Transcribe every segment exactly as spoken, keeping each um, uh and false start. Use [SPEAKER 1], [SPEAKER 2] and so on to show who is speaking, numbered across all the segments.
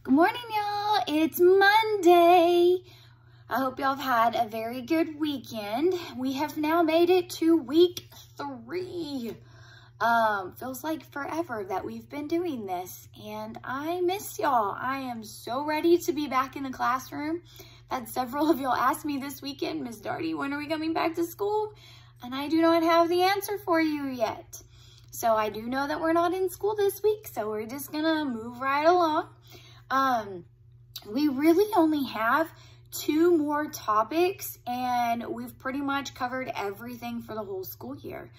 [SPEAKER 1] Good morning, y'all. It's Monday. I hope y'all have had a very good weekend. We have now made it to week three. Um, feels like forever that we've been doing this, and I miss y'all. I am so ready to be back in the classroom. I've had several of y'all ask me this weekend, Miss Darty, when are we coming back to school? And I do not have the answer for you yet. So I do know that we're not in school this week, so we're just gonna move right along. Um, we really only have two more topics, and we've pretty much covered everything for the whole school year.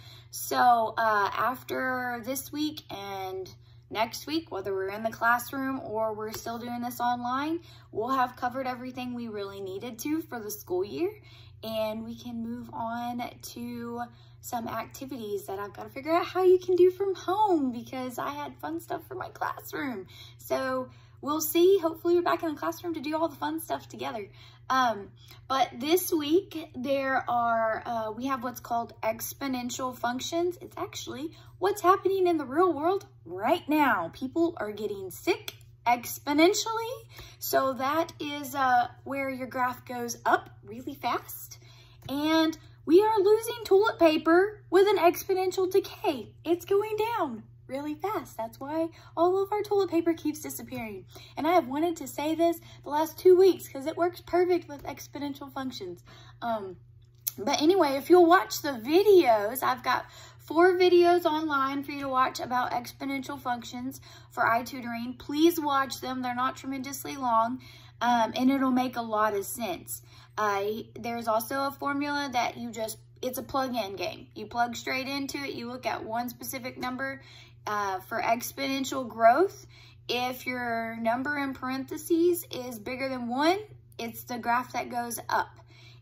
[SPEAKER 1] So uh, after this week and next week, whether we're in the classroom or we're still doing this online, we'll have covered everything we really needed to for the school year, and we can move on to some activities that I've got to figure out how you can do from home, because I had fun stuff for my classroom. So we'll see. Hopefully we're back in the classroom to do all the fun stuff together. Um, but this week there are, uh, we have what's called exponential functions. It's actually what's happening in the real world right now. People are getting sick exponentially. So that is uh, where your graph goes up really fast. And we are losing toilet paper with an exponential decay. It's going down really fast. That's why all of our toilet paper keeps disappearing. And I have wanted to say this the last two weeks because it works perfect with exponential functions. Um, but anyway, if you'll watch the videos, I've got four videos online for you to watch about exponential functions for iTutoring. Please watch them. They're not tremendously long, um, and it'll make a lot of sense. Uh, there's also a formula that you just, it's a plug-in game. You plug straight into it. You look at one specific number. Uh, for exponential growth, if your number in parentheses is bigger than one, it's the graph that goes up.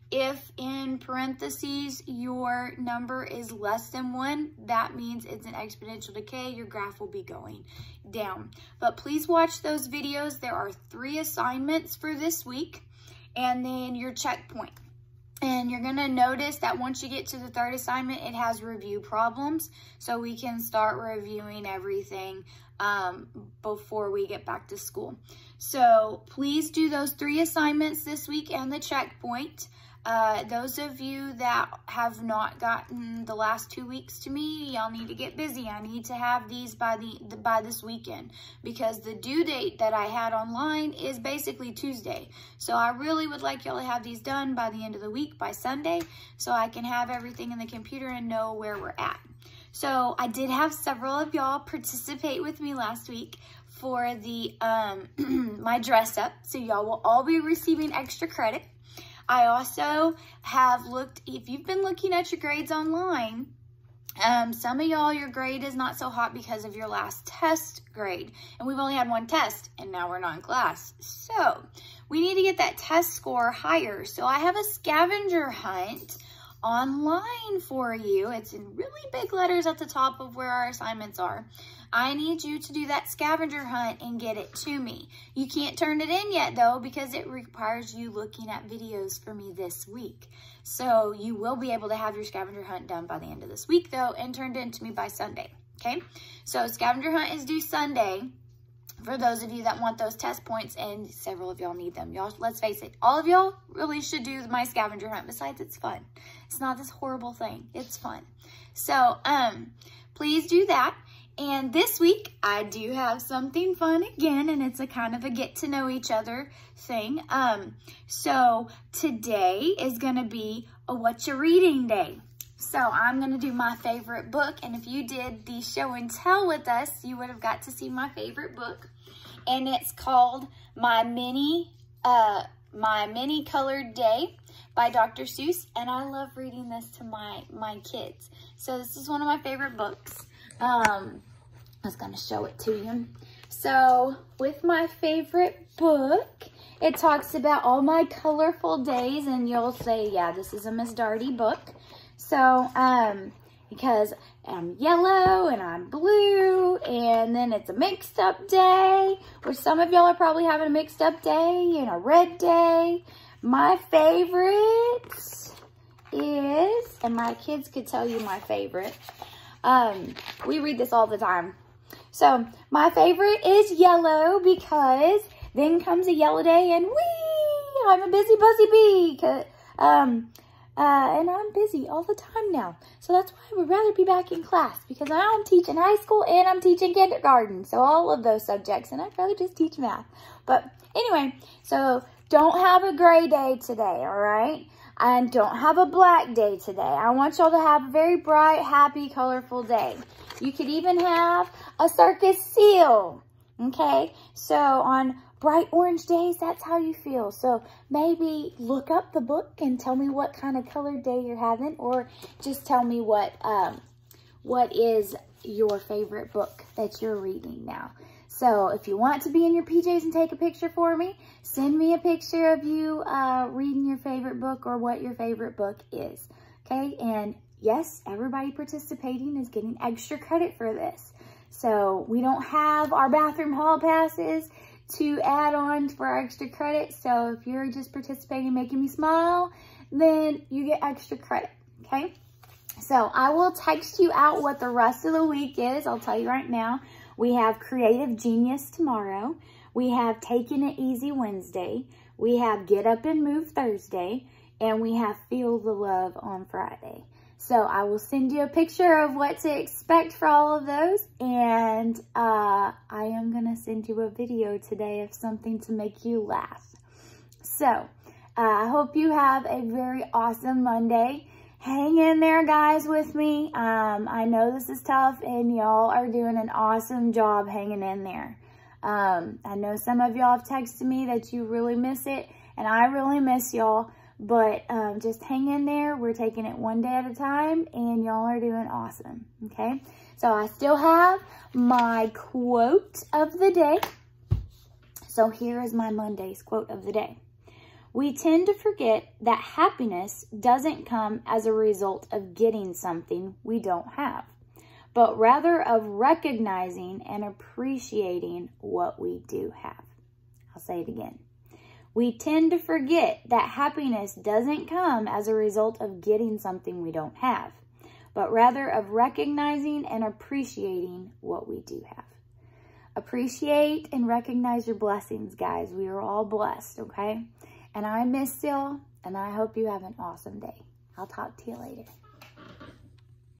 [SPEAKER 1] If in parentheses your number is less than one, that means it's an exponential decay. Your graph will be going down. But please watch those videos. There are three assignments for this week, and then your checkpoint. And you're gonna notice that once you get to the third assignment, it has review problems. So we can start reviewing everything um, before we get back to school. So please do those three assignments this week and the checkpoint. Uh, those of you that have not gotten the last two weeks to me, y'all need to get busy. I need to have these by the, the by this weekend, because the due date that I had online is basically Tuesday. So I really would like y'all to have these done by the end of the week, by Sunday, so I can have everything in the computer and know where we're at. So I did have several of y'all participate with me last week for the um, my dress up. So y'all will all be receiving extra credit. I also have looked, if you've been looking at your grades online, um, some of y'all, your grade is not so hot because of your last test grade. And we've only had one test, and now we're not in class. So we need to get that test score higher. So I have a scavenger hunt online for you. It's in really big letters at the top of where our assignments are. I need you to do that scavenger hunt and get it to me. You can't turn it in yet though, because it requires you looking at videos for me this week. So you will be able to have your scavenger hunt done by the end of this week though, and turned in to me by Sunday, okay? So scavenger hunt is due Sunday for those of you that want those test points, and several of y'all need them. Y'all, let's face it, all of y'all really should do my scavenger hunt. Besides, it's fun. It's not this horrible thing. It's fun. So um, please do that. And this week, I do have something fun again, and it's a kind of a get to know each other thing. Um, so today is gonna be a what you reading day. So I'm gonna do my favorite book, and if you did the show and tell with us, you would have got to see my favorite book. And it's called My Mini, uh, My Mini Colored Day by Doctor Seuss, and I love reading this to my, my kids. So this is one of my favorite books. Um, I was gonna show it to you. So with my favorite book, it talks about all my colorful days, and you'll say, yeah, this is a Miss Darty book. So, um, because I'm yellow and I'm blue, and then it's a mixed up day, which some of y'all are probably having a mixed up day and a red day. My favorite is, and my kids could tell you my favorite, um, we read this all the time. So my favorite is yellow because Then comes a yellow day and whee, I'm a busy, buzzy bee. Um, uh, and I'm busy all the time now. So that's why I would rather be back in class, because now I'm teaching high school and I'm teaching kindergarten. So all of those subjects, and I'd rather just teach math. But anyway, so don't have a gray day today, all right? And don't have a black day today. I want y'all to have a very bright, happy, colorful day. You could even have a circus seal, okay? So on bright orange days, that's how you feel. So maybe look up the book and tell me what kind of colored day you're having, or just tell me what um, what is your favorite book that you're reading now. So if you want to be in your P Js and take a picture for me, send me a picture of you uh, reading your favorite book or what your favorite book is, okay? And yes, everybody participating is getting extra credit for this. So we don't have our bathroom hall passes to add on for our extra credit. So if you're just participating, making me smile, then you get extra credit, okay? So I will text you out what the rest of the week is. I'll tell you right now. We have Creative Genius tomorrow. We have Taking It Easy Wednesday. We have Get Up and Move Thursday. And we have Feel the Love on Friday. So I will send you a picture of what to expect for all of those. And uh, I am going to send you a video today of something to make you laugh. So uh, I hope you have a very awesome Monday. Hang in there, guys, with me. Um, I know this is tough, and y'all are doing an awesome job hanging in there. Um, I know some of y'all have texted me that you really miss it, and I really miss y'all. But um, just hang in there. We're taking it one day at a time, and y'all are doing awesome, okay? So I still have my quote of the day. So here is my Monday's quote of the day. We tend to forget that happiness doesn't come as a result of getting something we don't have, but rather of recognizing and appreciating what we do have. I'll say it again. We tend to forget that happiness doesn't come as a result of getting something we don't have, but rather of recognizing and appreciating what we do have. Appreciate and recognize your blessings, guys. We are all blessed, okay? And I miss y'all, and I hope you have an awesome day. I'll talk to you later.